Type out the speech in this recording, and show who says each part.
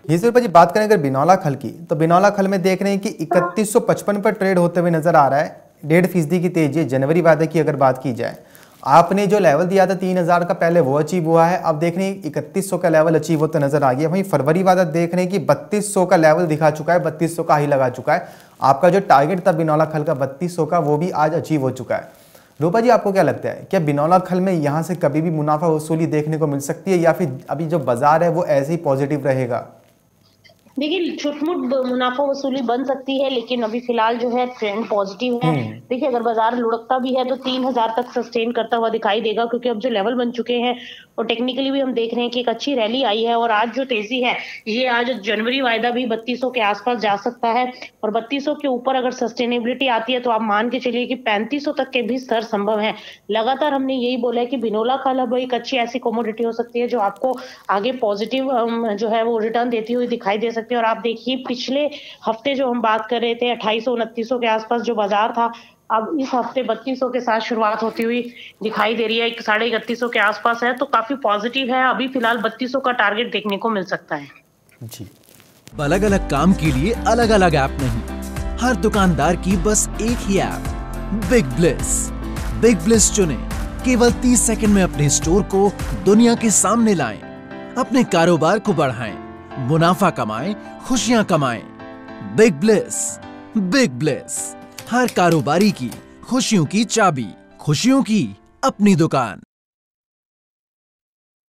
Speaker 1: ये सिर्फ जी बात करें अगर बिनौला खल की, तो बिनौला खल में देख रहे हैं कि 3155 पर ट्रेड होते हुए नजर आ रहा है। 1.5% की तेजी है। जनवरी वादे की अगर बात की जाए, आपने जो लेवल दिया था 3000 का पहले वो अचीव हुआ है। अब देख रहे हैं 3100 का लेवल अचीव होता नजर आ गया। वहीं फरवरी वादा देख रहे हैं कि 3200 का लेवल दिखा चुका है, 3200 का हाई लगा चुका है। आपका जो टारगेट था बिनौला खल का 3200 का, वो भी आज अचीव हो चुका है। रूपा जी, आपको क्या लगता है, क्या बिनौला खल में यहाँ से कभी भी मुनाफा वसूली देखने को मिल सकती है, या फिर अभी जो बाजार है वो ऐसे ही पॉजिटिव रहेगा?
Speaker 2: देखिए, छुटमुट मुनाफा वसूली बन सकती है, लेकिन अभी फिलहाल जो है ट्रेंड पॉजिटिव है। देखिए, अगर बाजार लुढ़कता भी है तो 3000 तक सस्टेन करता हुआ दिखाई देगा, क्योंकि अब जो लेवल बन चुके हैं और टेक्निकली भी हम देख रहे हैं कि एक अच्छी रैली आई है। और आज जो तेजी है, ये आज जनवरी वायदा भी 3200 के आसपास जा सकता है। और 3200 के ऊपर अगर सस्टेनेबिलिटी आती है तो आप मान के चलिए कि 3500 तक के भी स्तर संभव है। लगातार हमने यही बोला है कि बिनौला खल अब एक अच्छी ऐसी कमोडिटी हो सकती है जो आपको आगे पॉजिटिव जो है वो रिटर्न देती हुई दिखाई दे सकती है। और आप देखिए, पिछले हफ्ते जो हम बात कर रहे थे 2800-2900 के आसपास जो बाजार था, अब इस हफ्ते 3200 के साथ शुरुआत होती हुई दिखाई दे रही है। 3150 के आसपास है, तो काफी पॉजिटिव है। अभी फिलहाल 3200 का टारगेट देखने को मिल सकता है
Speaker 1: जी।
Speaker 3: अलग अलग काम के लिए अलग अलग ऐप नहीं, हर दुकानदार की बस एक ही app, Big Bliss. Big Bliss चुनें, केवल 30 सेकंड में अपने स्टोर को दुनिया के सामने लाएं, अपने कारोबार को बढ़ाएं, मुनाफा कमाएं, खुशियां कमाएं। Big Bliss. बिग ब्लिस, हर कारोबारी की खुशियों की चाबी, खुशियों की अपनी दुकान।